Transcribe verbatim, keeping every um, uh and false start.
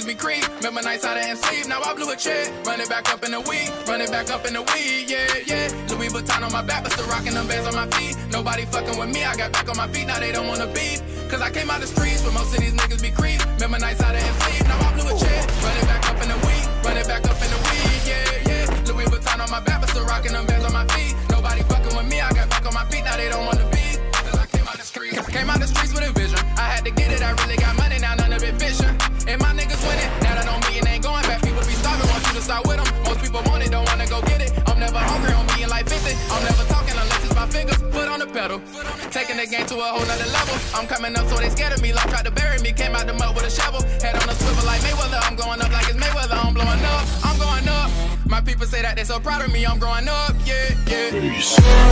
niggas be creep. Remember nights I didn't sleep, now I blew a check. Run it back up in the weed, run it back up in the weed, yeah, yeah. Louis Vuitton on my back, but still rocking them bands on my feet. Nobody fucking with me, I got back on my feet, now they don't wanna beef. Cause I came out the streets, but most of these niggas be creep. Remember nights I didn't sleep, now I blew a check. Run it back up in the weed, run it back up in the weed, yeah, yeah. Louis Vuitton on my back, but still rocking them bands on my feet. Nobody fucking with me, I got back on my feet, now they don't wanna beef. Cause I came out the streets, came out the streets with a vision. I had to get it, I really got money, now none of it fishing. And my niggas winning, now that don't mean it ain't going back. People be starving, want you to start with them. Most people want it, don't wanna go get it. I'm never hungry, I'm being like fifty. I'm never talking unless it's my fingers. Foot on the pedal, taking the game to a whole nother level. I'm coming up so they scared of me, like tried to bury me. Came out the mud with a shovel, head on a swivel like Mayweather. I'm going up like it's Mayweather, I'm blowing up, I'm going up. My people say that they so proud of me, I'm growing up, yeah, yeah. Peace.